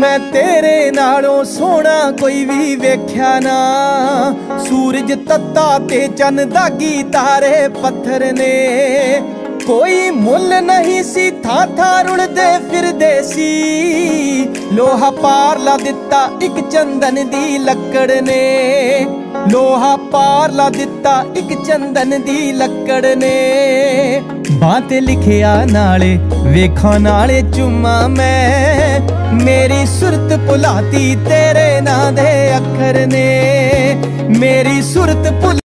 मैं तेरे नालों सोना कोई भी वेख्या ना। सूरज तत्ता ते चन दागी तारे पत्थर ने। कोई मुल नहीं सी था रुलदे फिरदे सी। लोहा पार ला दिता एक चंदन दी लकड़ ने। लोहा पार ला दिता एक चंदन दी लकड़ ने। बात लिखिया नाले वेखा नाले चुमा मैं। मेरी सुरत भुलाती तेरे नां दे अखर ने। मेरी सुरत भुला